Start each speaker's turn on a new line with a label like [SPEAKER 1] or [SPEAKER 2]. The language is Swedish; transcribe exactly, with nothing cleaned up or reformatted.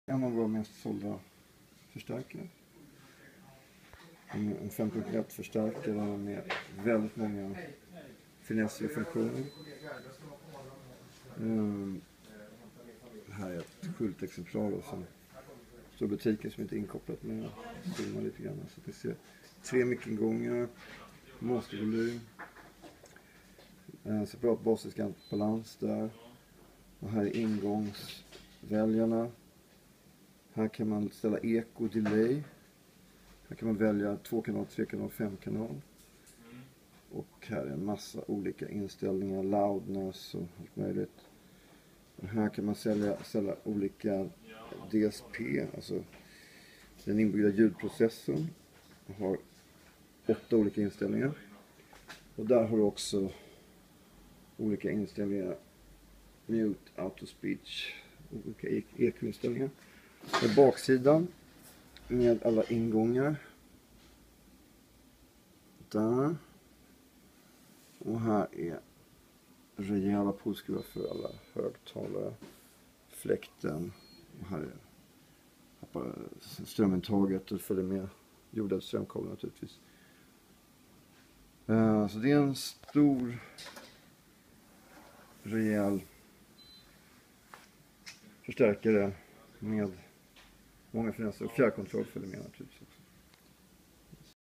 [SPEAKER 1] En av våra mest sålda förstärkare. En fem punkt ett förstärkare med väldigt många finesser och funktioner. Um, här är ett skyltexemplar då, som står i butiken som inte är inkopplat med filmar lite grann. Så att ni ser tre mickingångar, monstervolym, en separat basiskant balans där. Och här är ingångsväljarna. Här kan man ställa eko, delay. Här kan man välja två kanal, tre kanal, fem kanal. Och här är en massa olika inställningar, loudness och allt möjligt. Och här kan man sälja, ställa olika D S P, alltså den inbyggda ljudprocessorn. Har åtta olika inställningar. Och där har du också olika inställningar, mute, auto speech, olika eko-inställningar. På baksidan med alla ingångar. Där. Och här är rejäla polskruvar för alla högtalare. Fläkten. Och här är strömintaget och följer med jordad strömkabel naturligtvis. Uh, så det är en stor rejäl förstärkare med många finesser och fjärrkontroll följer med naturligtvis också.